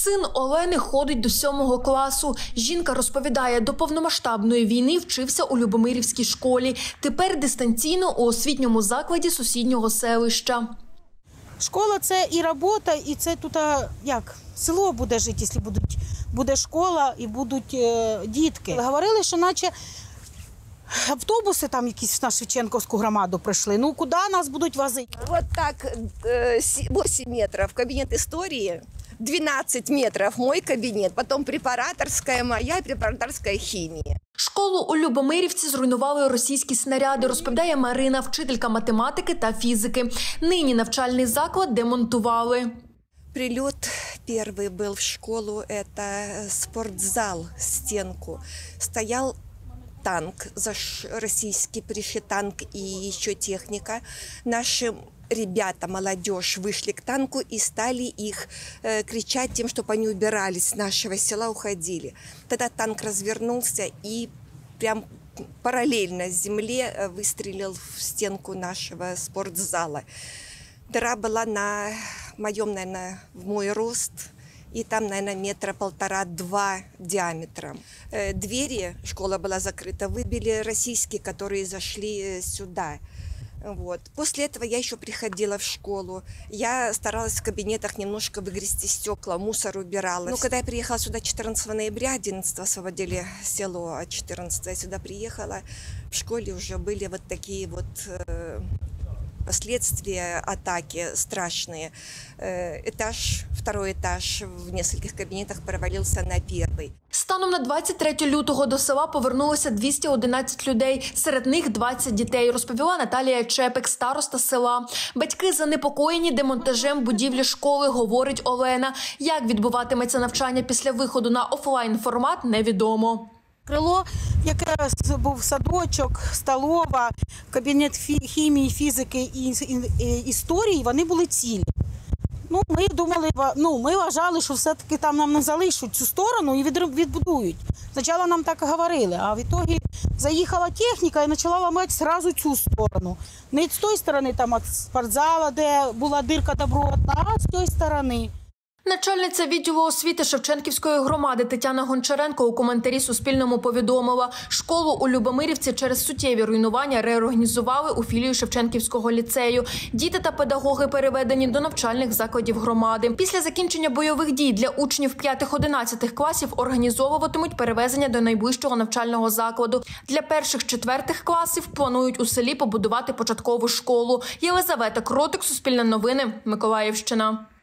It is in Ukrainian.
Син Олени ходить до 7 класу. Жінка розповідає, до повномасштабної війни вчився у Любомирівській школі. Тепер дистанційно у освітньому закладі сусіднього селища. Школа – це і робота, і це тут, як, село буде жити, якщо буде школа і будуть дітки. Говорили, що наче автобуси там якісь на Шевченківську громаду прийшли. Ну, куди нас будуть возити? Вот так 8 метров кабинет истории, 12 метров мой кабинет, потом препараторская моя, препараторская химия. Школу у Любомирівці зруйнували російські снаряди, розповідає Марина, вчителька математики та фізики. Нині навчальний заклад демонтували. Прилет первый был в школу, это спортзал, стенку. Стоял танк, российский пришитанк и еще техника. Наши ребята, молодежь, вышли к танку и стали их кричать тем, чтобы они убирались с нашего села, уходили. Тогда танк развернулся и прям параллельно с земле выстрелил в стенку нашего спортзала. Дыра была на моем, наверное, в мой рост. И там, наверное, 1,5–2 диаметром. Двери, школа была закрыта, выбили российские, которые зашли сюда. Вот. После этого я еще приходила в школу. Я старалась в кабинетах немножко выгрести стекла, мусор убирала. Но когда я приехала сюда 14 ноября, 11 освободили село, а 14 я сюда приехала, в школе уже были вот такие вот последствия атаки страшные. Второй этаж в нескольких кабинетах провалился на первый. Станом на 23 лютого до села повернулося 211 людей, серед них 20 дітей, розповіла Наталія Чепик, староста села. Батьки занепокоєні демонтажем будівлі школи, говорить Олена. Як відбуватиметься навчання після виходу на офлайн-формат, невідомо. Крило, яке був садочок, столова, кабінет хімії, фізики і історії, вони були цілі. Ну, ми вважали, що все-таки там нам не залишать цю сторону і відбудують. Спочатку нам так говорили, а в ітогі заїхала техніка і почала ламати одразу цю сторону. Не з тої сторони, там від спортзала, де була дирка добротна, а з тої сторони. Начальниця відділу освіти Шевченківської громади Тетяна Гончаренко у коментарі Суспільному повідомила, школу у Любомирівці через суттєві руйнування реорганізували у філію Шевченківського ліцею. Діти та педагоги переведені до навчальних закладів громади. Після закінчення бойових дій для учнів 5-11 класів організовуватимуть перевезення до найближчого навчального закладу. Для 1-4 класів планують у селі побудувати початкову школу. Єлизавета Кротик, Суспільне новини, Миколаївщина.